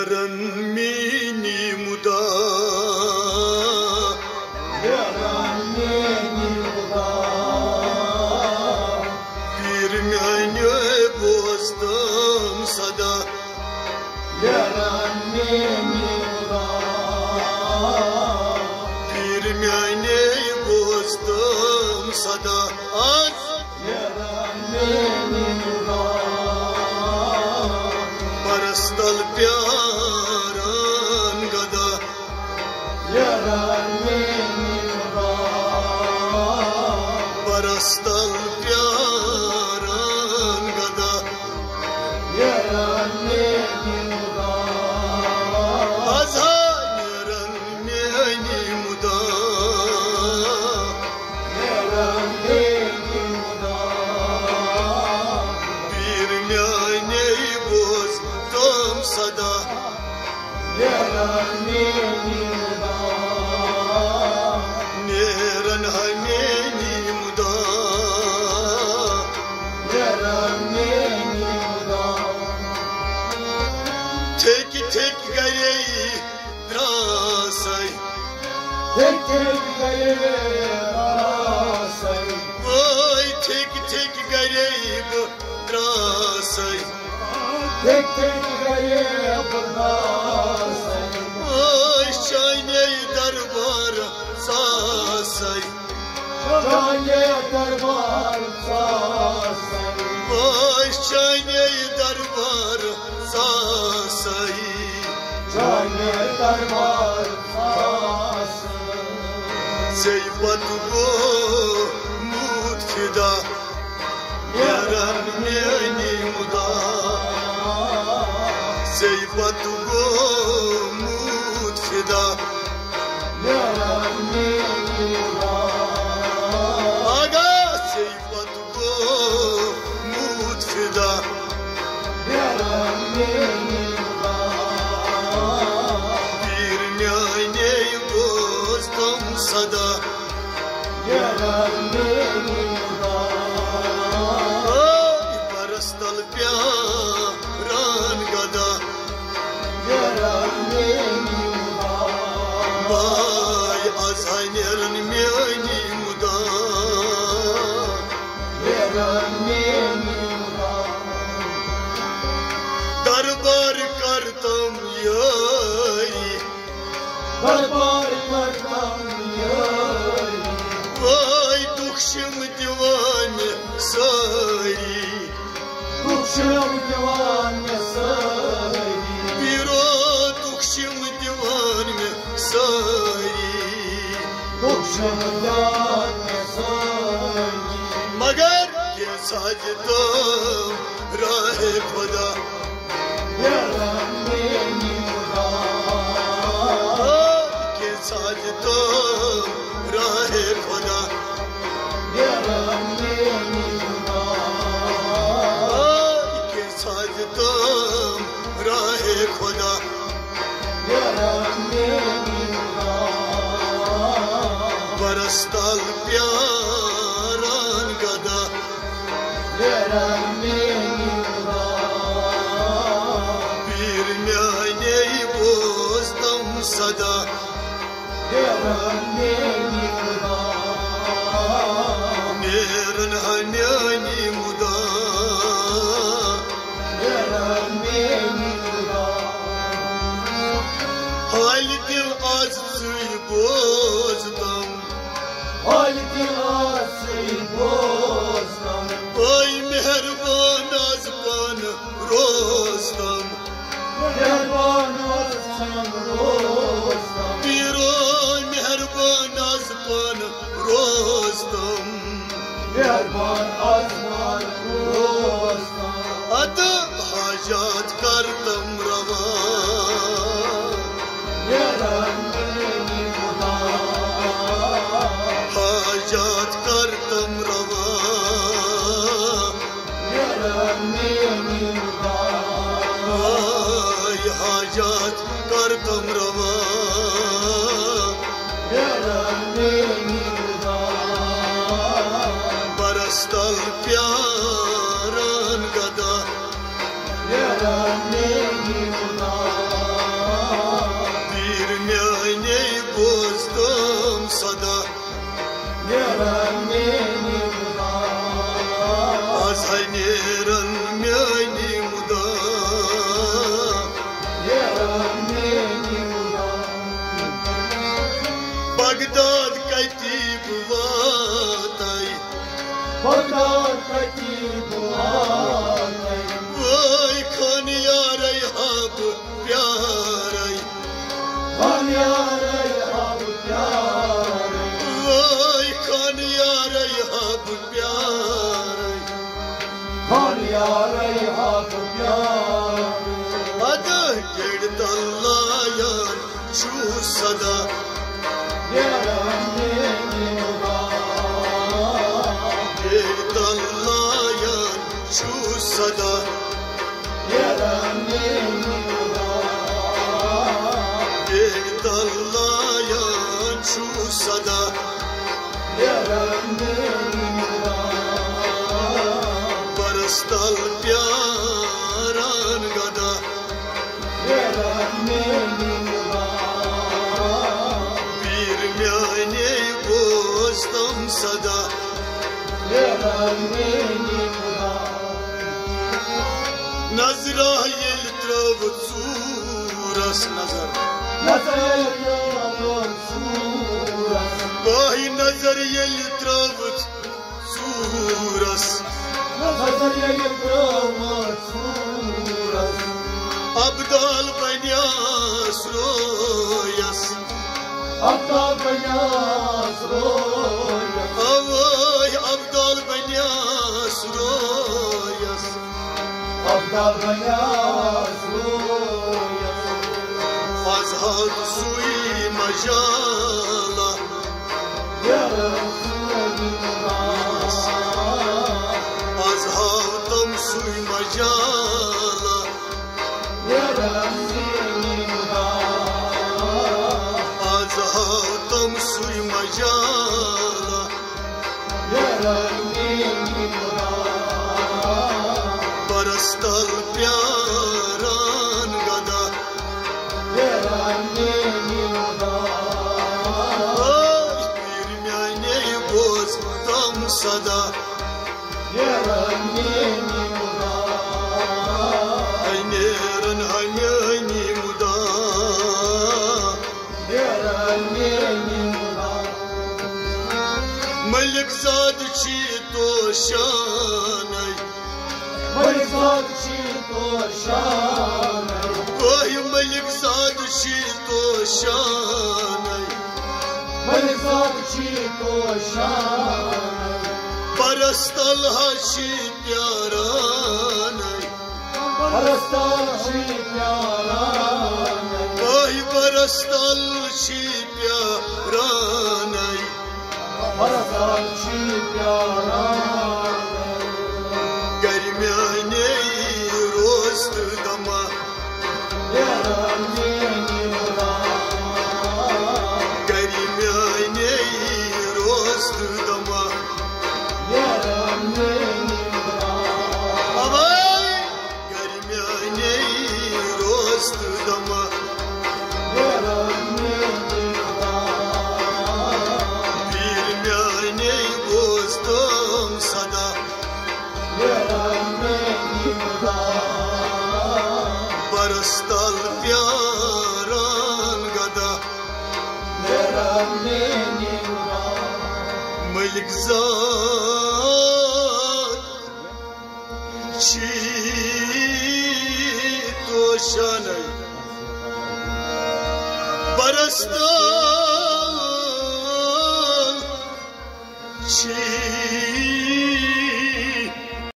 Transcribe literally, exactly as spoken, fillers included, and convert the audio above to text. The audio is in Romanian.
Yaran meni muda, yaran meni muda, bir mene bostam sada, yaran meni muda, bir mene bostam sada, az yaran meni muda, parastal pyaran gada, yaran meni muda, parastal pyaran gada, yaran meni muda, azhan yaran meni muda, yaran meni muda, bir mene bostam sada, yaran meni muda, neran haneni muda, yaran meni muda, tek tek gayeyi drasay, tek tek gaye arasay, vay tek tek gayeyi drasay, tek tek gaye arasay, vay şayneyi darbar sasay, Çayne darbar sasay, vay şayneyi darbar sasay, çayne darbar sasay, seyfatugo mutfida, yaran meni muda, seyfatugo mutfida, yaran meni muda, aga seyfatugo mutfida, yaran meni muda, bir nane bostam sada, yaran meni muda, ay parastal pyaran gada, yaran meni muda, vay azhan yaran meni muda, yaran meni muda, darbar kartam yari, darbar kartam yari, vay dukşim divane sari, Dukşam divane sari, biro dukşim divane sari, Dukşam divane sari, magar ke sajda rahe khuda, yaran meni muda, ke sajda rahe khuda, yaran meni muda, ke sajda rahe khuda, yaran meni muda, parastal pyaran gada, yaran meni muda, bir mane bostam sada, yaran meni muda, neran hanani muda, yaran meni muda, halde azı bozdam, halki asri bozdan, ay mehriban azban rostam, derban aslan rozdan, bir ay mehriban azban rostam, derban aslan rozdan, adı hacat kartam rava, yaran meni muda, hacat kartam rava, yaran meni muda, ay hacat kartam rava, yaran meni muda, parastal pyaran gada, yaran meni muda, Bagdad taki duaray Vay kan yaray hab pyaray Kan yaray hab pyaray Vay kan yaray hab pyaray Kan yaray hab pyaray Adı gerdallayan şu sada Yaran beni Gerdallayan şu sada Yaran beni Gerdallayan şu sada Yaran beni Barastal pyaran gada Yaran beni Bir myane bostam sada Yaran beni Nazrail travut suras nazar Nazar yağmur suras Vay nazar yel travut suras Nazar yağmur suras Abdal banyas royas Abdal banyas royas Avay abdal banyas royas Abdal banyas royas Azhad sui majala Ya Resulallah Azhadam sui majala Ya Resulallah Azhadam sui majala Ya Resulallah Barastal pyaran gada Ya Resulallah Ay bir myane boz tam sada Ya Resulallah Ay neran hanyani muda Ya Resulallah Malik zad chi to shanay Malik zad chi to shanay Ay malik zad chi to shanay Malik zad chi to shanay Parastal hashi pyaranay Parastal chi pyaranay Ay parastal chi pyaranay Parastal chi pyaranay Garmyane rost dama Yaran beni Garmyane rost dama Yaran beni Avay garmyane rost dama Yaran beni Bir myane bostam sada Yaran beni Barastal pyaran gada Yaran beni Malik zat chi to shanay Barastal